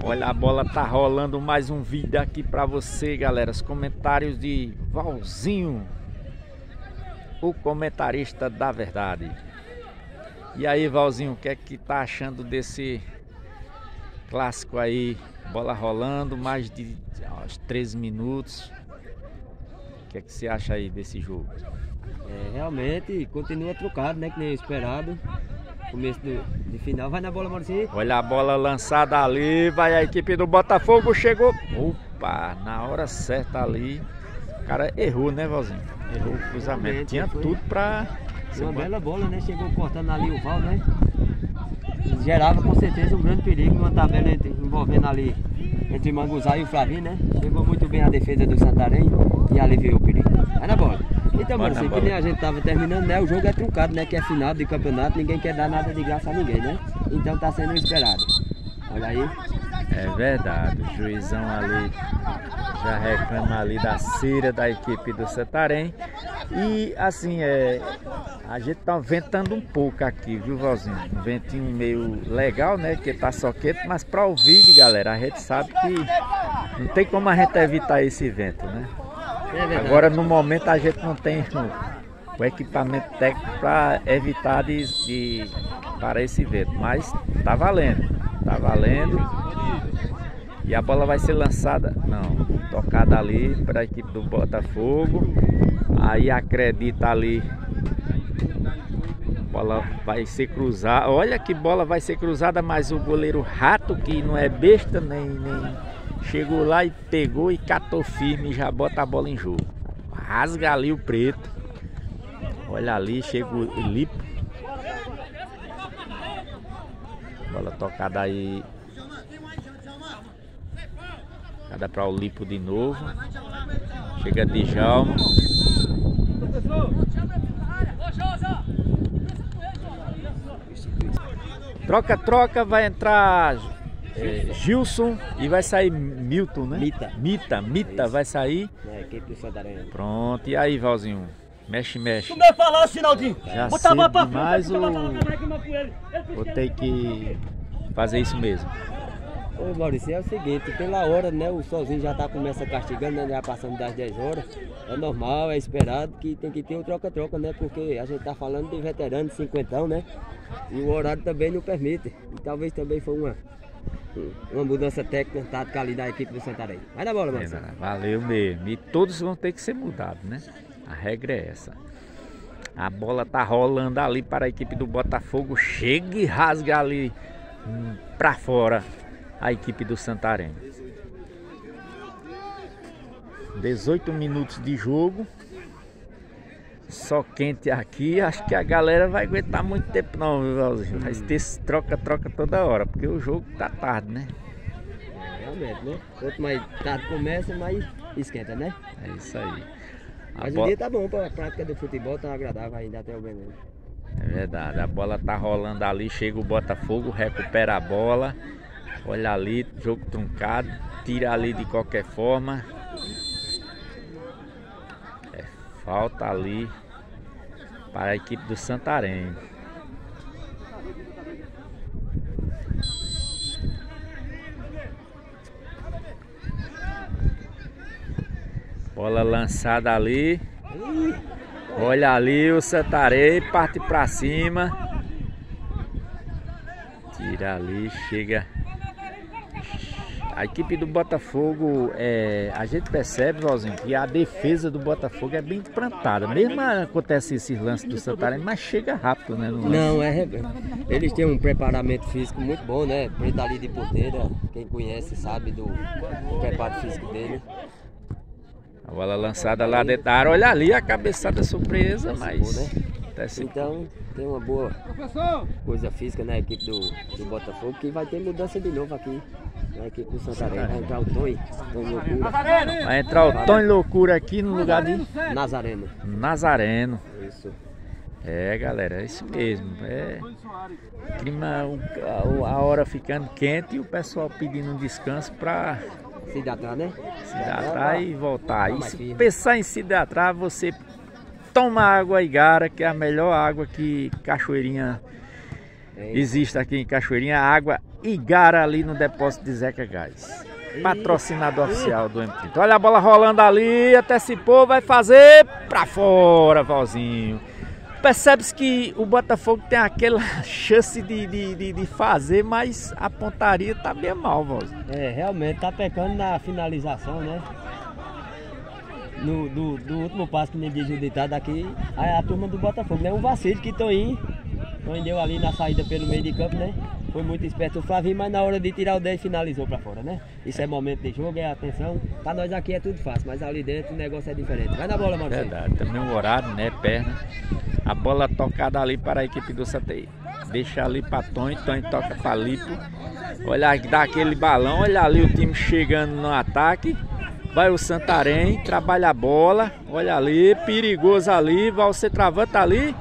Olha, a bola tá rolando, mais um vídeo aqui pra você, galera. Os comentários de Valzinho, o comentarista da verdade. E aí, Valzinho, o que é que tá achando desse clássico aí? Bola rolando, mais de 13 minutos. O que é que você acha aí desse jogo? Realmente continua trucado, né? Que nem esperado. Começo de final, vai na bola, Maurício. Olha a bola lançada ali, vai a equipe do Botafogo, chegou. Opa, na hora certa ali. O cara errou, né, Valzinho? Errou o cruzamento. Realmente, tinha tudo pra... Uma bela bola, né? Chegou cortando ali o Val, né? Gerava com certeza um grande perigo numa tabela envolvendo ali entre Manguzá e o Flavinho, né? Chegou muito bem a defesa do Santarém e aliviou o perigo. Vai na bola. Então, mano, assim, que nem a gente tava terminando, né? O jogo é truncado, né? Que é final de campeonato, ninguém quer dar nada de graça a ninguém, né? Então tá sendo esperado. Olha aí. É verdade, o juizão ali já reclama ali da cera da equipe do Santarém. E assim, a gente tá ventando um pouco aqui, viu, Valzinho? Um ventinho meio legal, né? Que tá só quente, mas para o vídeo, galera, a gente sabe que não tem como a gente evitar esse vento, né? Agora no momento a gente não tem o equipamento técnico para evitar de para esse vento, mas tá valendo, tá valendo. E a bola vai ser lançada, não, tocada ali para a equipe do Botafogo. Aí acredita ali, a bola vai ser cruzada. Olha que bola vai ser cruzada, mas o goleiro Rato, que não é besta nem chegou lá e pegou e catou firme e já bota a bola em jogo. Rasga ali o preto. Olha ali, chega o Lipo. Bola tocada aí. Cada para o Lipo de novo. Chega de Djalma. Troca, vai entrar Gilson e vai sair Milton, né? Mita vai sair. Pronto, e aí, Valzinho? Mexe. Tu me falar, Sinaldinho. Já cedo demais ou vou ter que fazer isso mesmo? Ô Maurício, é o seguinte, pela hora, né, o solzinho já começa castigando, né, já passando das 10 horas. É normal, é esperado que tem que ter o troca-troca, né, porque a gente tá falando de veterano, de 50, né, e o horário também não permite. E talvez também foi uma mudança técnica, tática ali da equipe do Santarém. Vai na bola, Maurício. Valeu mesmo, e todos vão ter que ser mudados, né, a regra é essa. A bola tá rolando ali para a equipe do Botafogo, chega e rasga ali pra fora a equipe do Santarém. 18 minutos de jogo. Só quente aqui. Acho que a galera vai aguentar muito tempo não, viu, Valzinho? Vai ter troca toda hora, porque o jogo tá tarde, né? Realmente, né? Quanto mais tarde começa, mais esquenta, né? É isso aí. Mas o dia tá bom pra prática do futebol, tá agradável ainda até o veneno. É verdade, a bola tá rolando ali, chega o Botafogo, recupera a bola. Olha ali, jogo truncado, tira ali de qualquer forma. Falta ali para a equipe do Santarém. Bola lançada ali. Olha ali o Santarém, parte para cima. Tira ali, chega. A equipe do Botafogo, a gente percebe, Valzinho, que a defesa do Botafogo é bem plantada. Mesmo acontece esses lances do Santarém, mas chega rápido, né? Não, eles têm um preparamento físico muito bom, né? Preto ali de porteira, quem conhece sabe do preparo físico dele. A bola lançada lá dentro da área, olha ali a cabeçada surpresa, mas... Né? Então tem uma boa coisa física na equipe do Botafogo, que vai ter mudança de novo aqui na equipe do Santarém. Vai entrar o Tonho Loucura. Vai entrar o Tonho Loucura aqui no lugar de Nazareno. Isso. Galera, é isso mesmo. Clima, a hora ficando quente e o pessoal pedindo um descanso para se hidratar, né? Se hidratar e voltar. E se pensar em se hidratar, você toma água Igara, que é a melhor água que Cachoeirinha existe aqui em Cachoeirinha. Água Igara ali no depósito de Zeca Gás. Patrocinador oficial do M30. Olha a bola rolando ali, antecipou, vai fazer pra fora, Valzinho. Percebe-se que o Botafogo tem aquela chance de fazer, mas a pontaria tá bem mal, Valzinho. Realmente tá pecando na finalização, né? Do último passo que nem diz o ditado aqui, a turma do Botafogo, né? Um vacilo que Toninho deu ali na saída pelo meio de campo, né? Foi muito esperto o Flavinho, mas na hora de tirar o 10 finalizou pra fora, né? Isso é momento de jogo, é atenção. Pra nós aqui é tudo fácil, mas ali dentro o negócio é diferente. Vai na bola, Maurício. Verdade, também o horário, né? Perna. A bola tocada ali para a equipe do Santarém. Deixa ali para Tonho, Tonho toca para Lipo. Olha, dá aquele balão, olha ali o time chegando no ataque. Vai o Santarém, trabalha a bola. Olha ali, perigoso ali, vai ser travanta ali.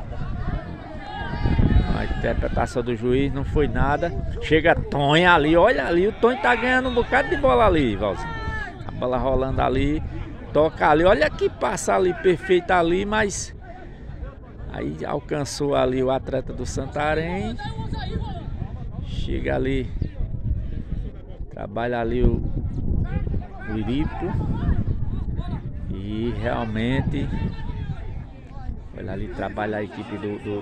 A interpretação do juiz não foi nada. Chega Tonho ali, olha ali, o Tonho tá ganhando um bocado de bola ali, Valzinho. A bola rolando ali, toca ali, olha que passa ali, perfeita ali, mas aí alcançou ali o atleta do Santarém. Chega ali, trabalha ali o Iripo. E realmente, olha ali, trabalha a equipe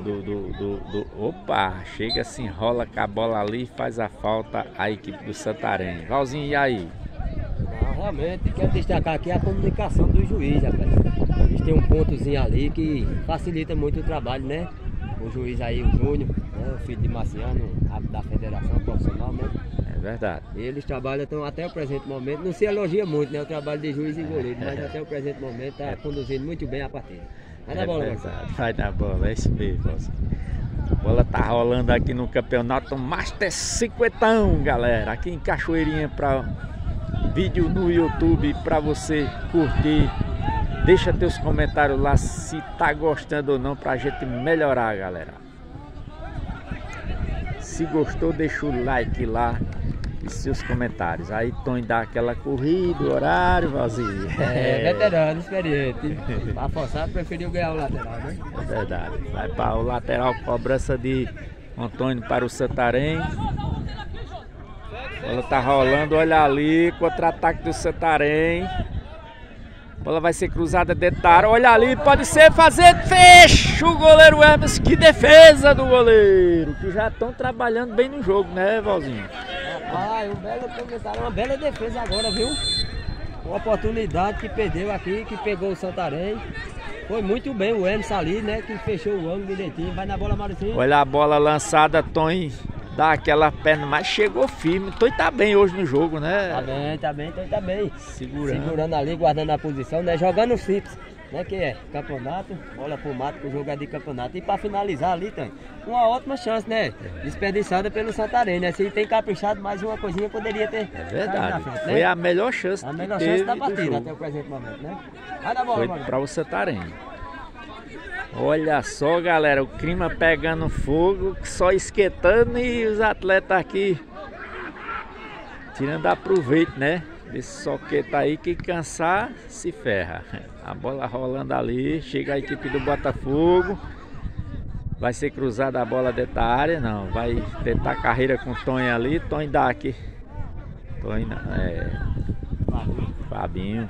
opa, chega, se enrola com a bola ali, faz a falta a equipe do Santarém. Valzinho, e aí? Realmente, quero destacar aqui a comunicação do juiz, rapaz. Eles têm um pontozinho ali que facilita muito o trabalho, né? O juiz aí, o Júnior, né? O filho de Marciano, da Federação Profissional, né? É verdade. Eles trabalham até o presente momento, não se elogia muito, né? O trabalho de juiz e goleiro, mas até o presente momento está conduzindo muito bem a partida. Vai na bola, verdade. Vai na bola, é isso mesmo. A bola tá rolando aqui no campeonato Master 50, galera. Aqui em Cachoeirinha, para vídeo no YouTube para você curtir. Deixa teus comentários lá se tá gostando ou não, pra gente melhorar, galera. Se gostou, deixa o like lá e seus comentários. Aí Tonho dá aquela corrida, o horário, Valzinho. Veterano, experiente. Pra forçar, preferiu ganhar o lateral, né? É verdade. Vai para o lateral, cobrança de Antônio para o Santarém. A bola tá rolando, olha ali, contra-ataque do Santarém. A bola vai ser cruzada dentro da área, olha ali, pode ser, fazer, fecha o goleiro Hermes. Que defesa do goleiro, que já estão trabalhando bem no jogo, né, Valzinho? Rapaz, um belo comentário, uma bela defesa agora, viu? Uma oportunidade que perdeu aqui, que pegou o Santarém. Foi muito bem o Hermes ali, né, que fechou o ângulo direitinho. Vai na bola, Mauricinho. Olha a bola lançada, Tonho dá aquela perna, mas chegou firme. Tonho tá bem hoje no jogo, né? Tá bem, Tonho tá bem. Segurando ali, guardando a posição, né? Jogando simples, né? Que é campeonato, bola pro mato, que o jogo é de campeonato. E pra finalizar ali, Tonho, uma ótima chance, né? Desperdiçada pelo Santarém, né? Se tem caprichado, mais uma coisinha poderia ter. É verdade. Frente, foi né? a melhor chance. A melhor chance da partida até o presente momento, né? Vai na bola, foi mano. Para o Santarém. Olha só, galera, o clima pegando fogo, só esquentando e os atletas aqui tirando aproveito, né? Desse soqueta aí, que cansar se ferra. A bola rolando ali, chega a equipe do Botafogo. Vai ser cruzada a bola dentro da área, não. Vai tentar carreira com o Tonho ali, Tonho dá aqui. Tonho, Fabinho.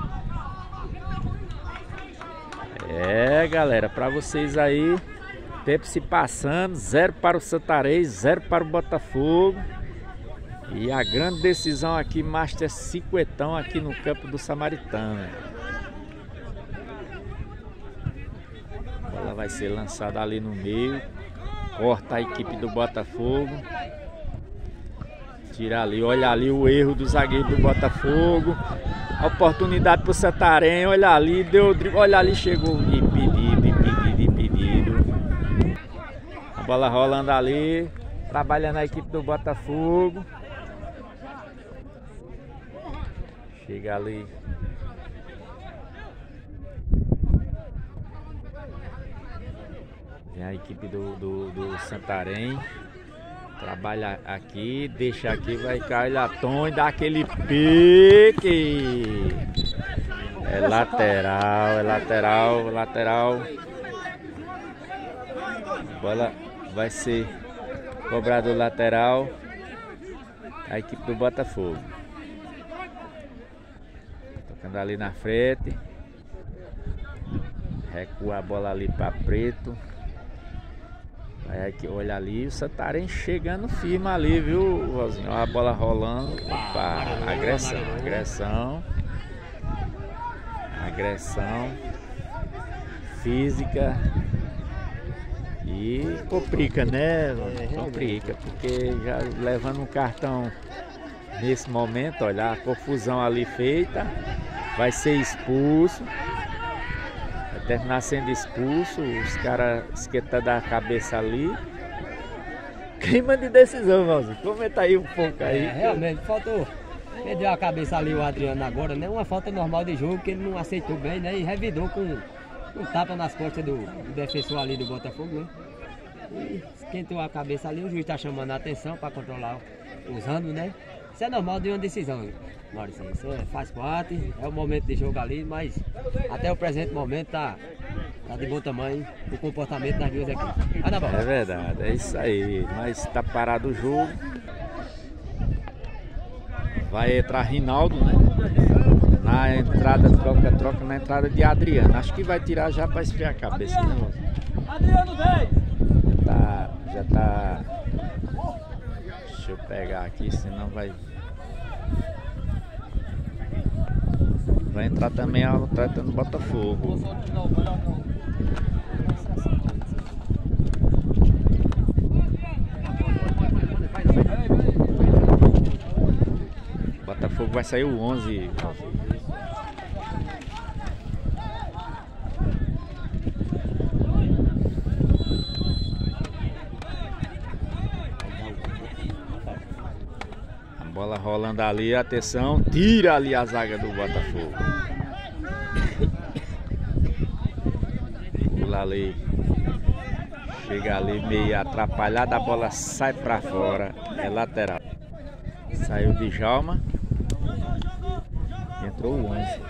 Galera, para vocês aí, tempo se passando, 0 para o Santarém, 0 para o Botafogo. E a grande decisão aqui, Master 50 aqui no campo do Samaritano. A bola vai ser lançada ali no meio, corta a equipe do Botafogo. Tira ali, olha ali o erro do zagueiro do Botafogo. A oportunidade para o Santarém, olha ali, deu drible, olha ali, chegou impedido. A bola rolando ali, trabalhando a equipe do Botafogo. Chega ali. Vem a equipe do Santarém. Trabalha aqui, deixa aqui, vai cair Tonho, dá aquele pique. É lateral. A bola vai ser cobrada lateral. a equipe do Botafogo. Tocando ali na frente. Recua a bola ali para Preto. Aí olha ali, o Santarém chegando firme ali, viu, Rosinho? Olha a bola rolando. Opa, agressão física e complica, né? Complica, porque já levando um cartão nesse momento, olha a confusão ali feita, vai ser expulso. Terminar sendo expulso, os caras esquentando a cabeça ali. Clima de decisão, Valzinho. Comenta aí um pouco aí. Realmente, faltou. Perdeu a cabeça ali o Adriano agora, né? Uma falta normal de jogo que ele não aceitou bem, né? E revidou com um tapa nas costas do defensor ali do Botafogo, né? E esquentou a cabeça ali, o juiz tá chamando a atenção para controlar os ramos, né? Isso é normal de uma decisão, Maurício. Isso faz parte, é o momento de jogo ali, mas até o presente momento tá de bom tamanho o comportamento das duas equipes. Vai na bola. É verdade, é isso aí. Mas tá parado o jogo. Vai entrar Rinaldo, né? Na entrada, troca na entrada de Adriano. Acho que vai tirar já para esfriar a cabeça, né? Adriano vem! Já tá. Deixa eu pegar aqui, senão vai entrar também a atleta no Botafogo. Botafogo vai sair o 11. Bola rolando ali, atenção, tira ali a zaga do Botafogo. Pula ali, chega ali meio atrapalhada, a bola sai pra fora, é lateral. Saiu de Djalma, entrou o 11.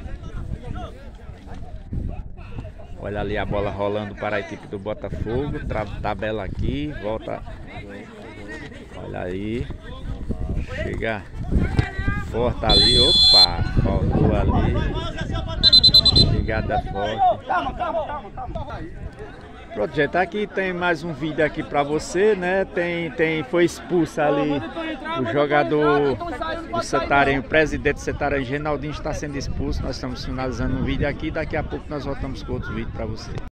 Olha ali a bola rolando para a equipe do Botafogo, tabela aqui, volta, olha aí. Chega forte ali, opa, faltou ali, chegada forte. Pronto, gente, aqui tem mais um vídeo aqui pra você, né? Foi expulso ali o jogador do Santarém, o presidente do Santarém, Reinaldinho, está sendo expulso. Nós estamos finalizando um vídeo aqui, daqui a pouco nós voltamos com outro vídeo pra você.